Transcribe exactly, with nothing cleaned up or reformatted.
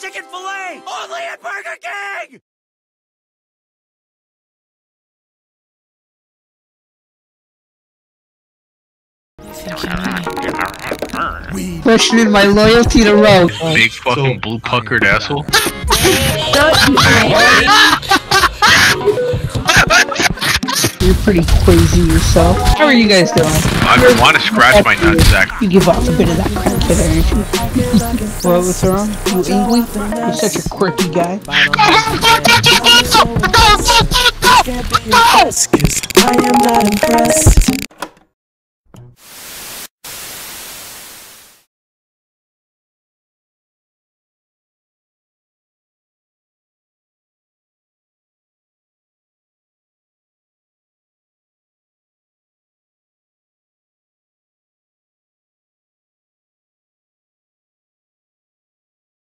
chicken fillet! Only at Burger King! Questioning my loyalty to Rogue. Big fucking blue puckered asshole. You're pretty crazy yourself. How are you guys doing? I want to scratch my nutsack. You give off a bit of that crackhead energy. What was wrong? You angry? You're such a quirky guy. I am not impressed.